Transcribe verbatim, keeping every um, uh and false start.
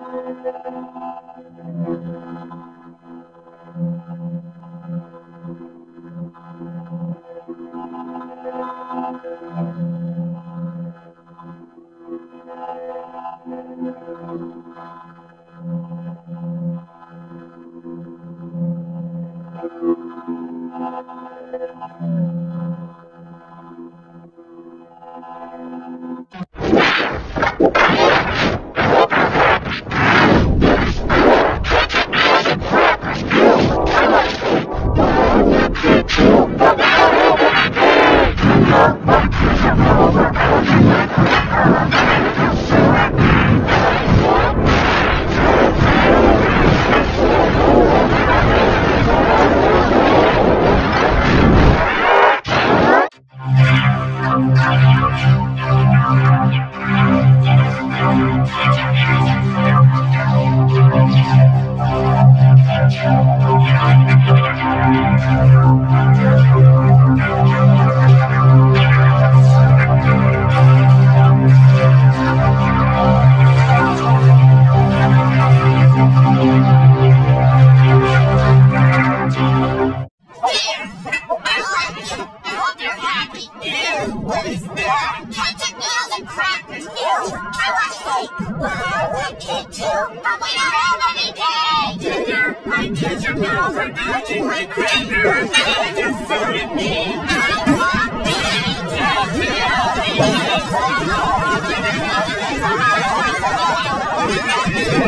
What is that? Ketchup, noodles, and crackers. Ew! I want cake! Well, I want cake too, but we don't have any cake! Ginger, my ketchup noodles are touching my crackers! They just suited me! I want cake!